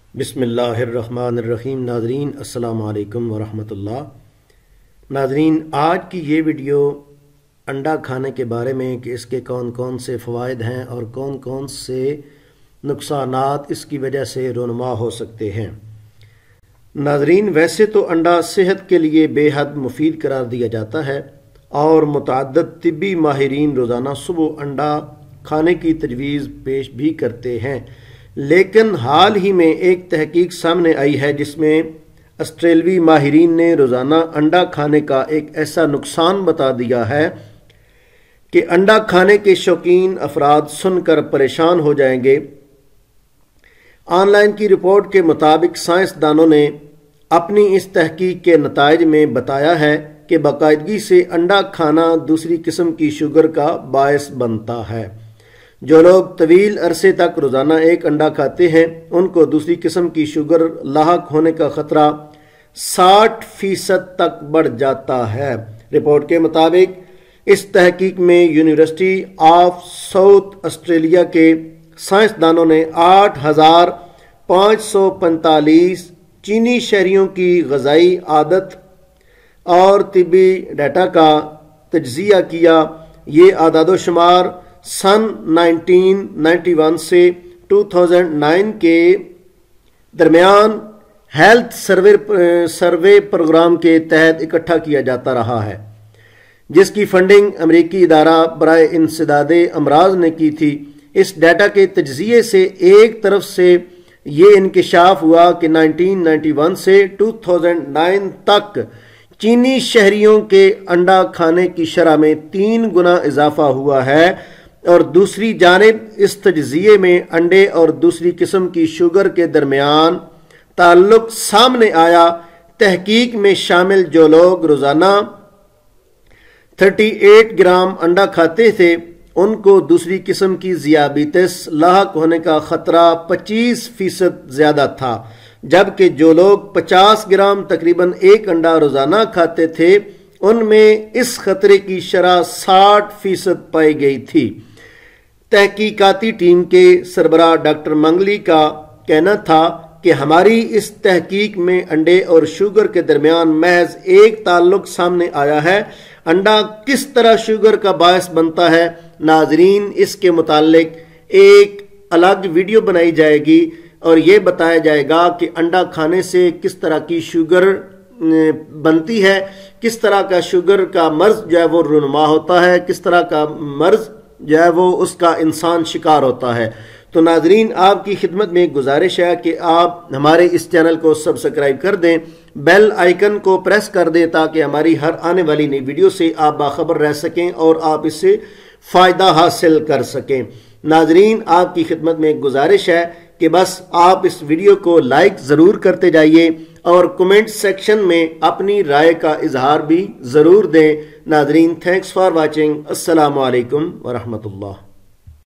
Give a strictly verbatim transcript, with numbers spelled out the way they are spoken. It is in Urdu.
بسم اللہ الرحمن الرحیم۔ ناظرین السلام علیکم ورحمۃ اللہ۔ ناظرین آج کی یہ ویڈیو انڈا کھانے کے بارے میں کہ اس کے کون کون سے فوائد ہیں اور کون کون سے نقصانات اس کی وجہ سے رونما ہو سکتے ہیں۔ ناظرین ویسے تو انڈا صحت کے لیے بے حد مفید قرار دیا جاتا ہے اور متعدد طبی ماہرین روزانہ صبح انڈا کھانے کی تجویز پیش بھی کرتے ہیں، لیکن حال ہی میں ایک تحقیق سامنے آئی ہے جس میں آسٹریلوی ماہرین نے روزانہ انڈا کھانے کا ایک ایسا نقصان بتا دیا ہے کہ انڈا کھانے کے شوقین افراد سن کر پریشان ہو جائیں گے۔ آن لائن کی رپورٹ کے مطابق سائنسدانوں نے اپنی اس تحقیق کے نتائج میں بتایا ہے کہ باقاعدگی سے انڈا کھانا دوسری قسم کی شوگر کا باعث بنتا ہے۔ جو لوگ طویل عرصے تک روزانہ ایک انڈا کھاتے ہیں ان کو دوسری قسم کی شوگر لاحق ہونے کا خطرہ ساٹھ فیصد تک بڑھ جاتا ہے۔ رپورٹ کے مطابق اس تحقیق میں یونیورسٹی آف ساؤتھ آسٹریلیا کے سائنسدانوں نے آٹھ ہزار پانچ سو پینتالیس چینی شہریوں کی غذائی عادت اور طبی ڈیٹا کا تجزیہ کیا۔ یہ اعداد و شمار سن نائنٹین نائنٹی ون سے ٹو تھاؤزینڈ نائن کے درمیان ہیلتھ سروے سروے پروگرام کے تحت اکٹھا کیا جاتا رہا ہے، جس کی فنڈنگ امریکی ادارہ برائے انسداد امراض نے کی تھی۔ اس ڈیٹا کے تجزیے سے ایک طرف سے یہ انکشاف ہوا کہ نائنٹین نائنٹی ون سے ٹو تھاؤزینڈ نائن تک چینی شہریوں کے انڈا کھانے کی شرح میں تین گنا اضافہ ہوا ہے، اور دوسری جانب اس تجزیے میں انڈے اور دوسری قسم کی شوگر کے درمیان تعلق سامنے آیا۔ تحقیق میں شامل جو لوگ روزانہ اڑتیس گرام انڈا کھاتے تھے ان کو دوسری قسم کی ذیابیطس لاحق ہونے کا خطرہ پچیس فیصد زیادہ تھا، جبکہ جو لوگ پچاس گرام تقریباً ایک انڈا روزانہ کھاتے تھے ان میں اس خطرے کی شرح ساٹھ فیصد پائی گئی تھی۔ تحقیقاتی ٹیم کے سربراہ ڈاکٹر منگلی کا کہنا تھا کہ ہماری اس تحقیق میں انڈے اور شوگر کے درمیان محض ایک تعلق سامنے آیا ہے۔ انڈا کس طرح شوگر کا باعث بنتا ہے، ناظرین اس کے متعلق ایک الگ ویڈیو بنائی جائے گی اور یہ بتایا جائے گا کہ انڈا کھانے سے کس طرح کی شوگر بنتی ہے، کس طرح کا شوگر کا مرض جو ہے وہ رونما ہوتا ہے، کس طرح کا مرض جو ہے وہ اس کا انسان شکار ہوتا ہے۔ تو ناظرین آپ کی خدمت میں گزارش ہے کہ آپ ہمارے اس چینل کو سبسکرائب کر دیں، بیل آئیکن کو پریس کر دیں تاکہ ہماری ہر آنے والی نئی ویڈیو سے آپ باخبر رہ سکیں اور آپ اس سے فائدہ حاصل کر سکیں۔ ناظرین آپ کی خدمت میں گزارش ہے کہ بس آپ اس ویڈیو کو لائک ضرور کرتے جائیے اور کمنٹ سیکشن میں اپنی رائے کا اظہار بھی ضرور دیں۔ ناظرین تھینکس فار واچنگ۔ السلام علیکم ورحمۃ اللہ۔